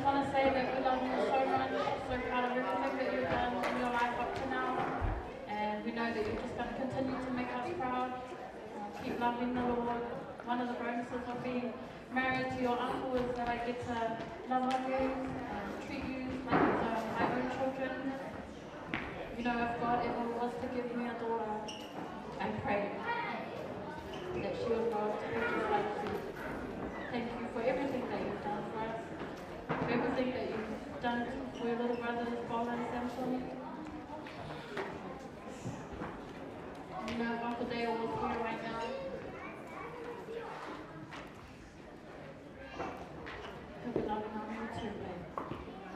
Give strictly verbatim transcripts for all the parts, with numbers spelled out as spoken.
want to say that we love you so much, so proud of everything that you've done in your life up to now, and we know that you're just going to continue to make us proud. Uh, keep loving the Lord. One of the bonuses of being married to your uncle is that I get to love on you and treat you like it's uh, my own children. You know, if God ever was to give me a daughter, I pray that she would grow up to be just like you. Thank you for everything that you've done for us, for everything that you've done for your little brothers, Paul and Samson. You know, if Uncle Dale was here right now, he'll be loving on you too, babe.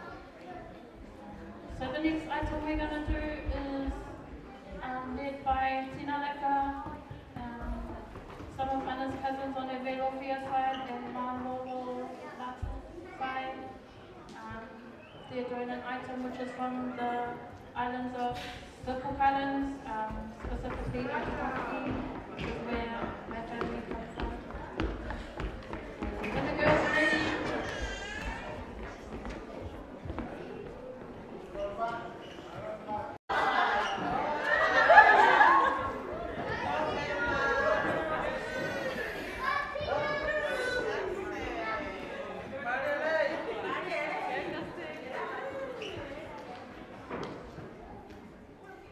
So the next item we're going to do is um, led by Tina Leka, um, some of Anna's cousins on the Veilofia side and my Lolo side. Um, they're doing an item which is from the islands of the Cook Islands, um, specifically Aitutaki, which is where my family comes from. When the girls are ready,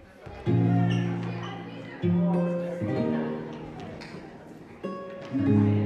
Mm-hmm.